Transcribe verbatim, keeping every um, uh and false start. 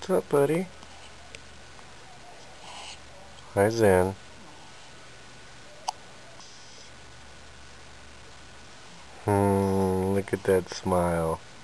What's up, buddy? Hi, Zen. Hmm, look at that smile.